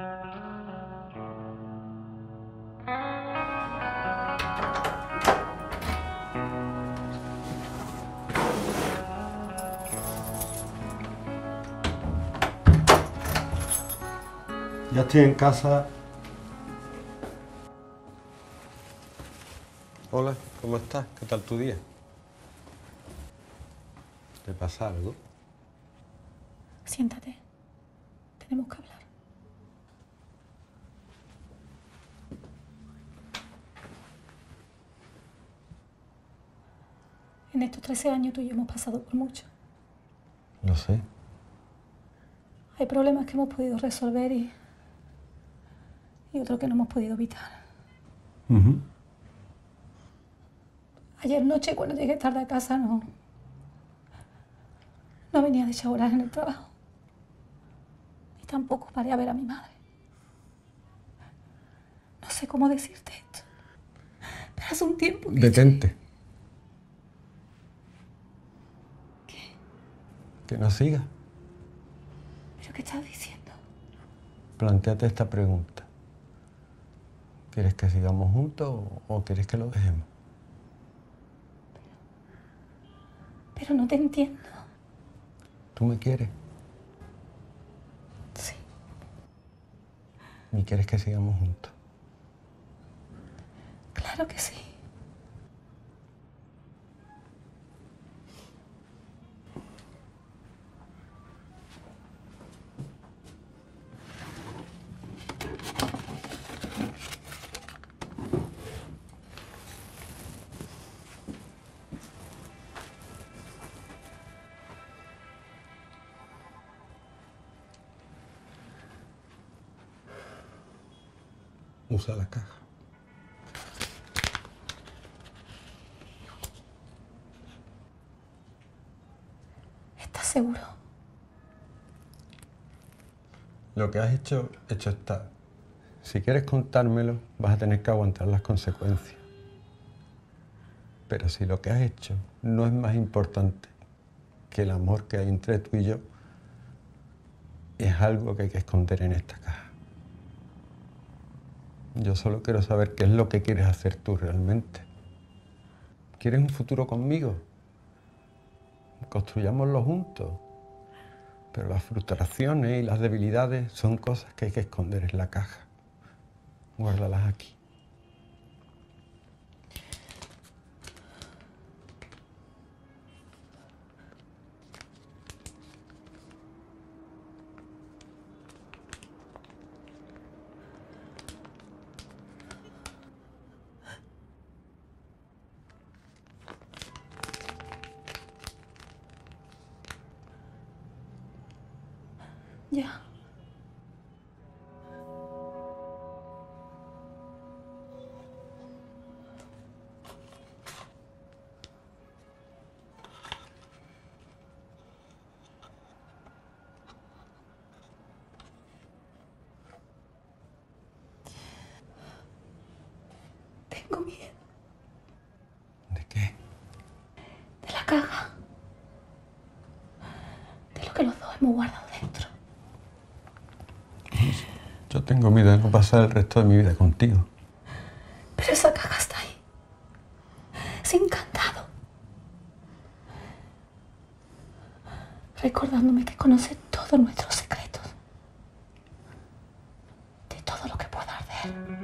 Ya estoy en casa. Hola, ¿cómo estás? ¿Qué tal tu día? ¿Te pasa algo? Siéntate. Tenemos que hablar. En estos 13 años tú y yo hemos pasado por mucho. Lo sé. Hay problemas que hemos podido resolver y otros que no hemos podido evitar. Ayer noche, cuando llegué tarde a casa, no venía de horas en el trabajo. Y tampoco paré a ver a mi madre. No sé cómo decirte esto. Pero hace un tiempo que... Detente. ¿Qué? Que no siga. ¿Pero qué estás diciendo? Plantéate esta pregunta. ¿Quieres que sigamos juntos o quieres que lo dejemos? Pero no te entiendo. ¿Tú me quieres? Sí. ¿Y quieres que sigamos juntos? Claro que sí. Usa la caja. ¿Estás seguro? Lo que has hecho está. Si quieres contármelo, vas a tener que aguantar las consecuencias. Pero si lo que has hecho no es más importante que el amor que hay entre tú y yo, es algo que hay que esconder en esta caja. Yo solo quiero saber qué es lo que quieres hacer tú realmente. ¿Quieres un futuro conmigo? Construyámoslo juntos. Pero las frustraciones y las debilidades son cosas que hay que esconder en la caja. Guárdalas aquí. Ya. Tengo miedo. ¿De qué? De la caja. De lo que los dos hemos guardado dentro. Yo tengo miedo de no pasar el resto de mi vida contigo. Pero esa caja está ahí. Sin candado. Recordándome que conoce todos nuestros secretos. De todo lo que pueda arder.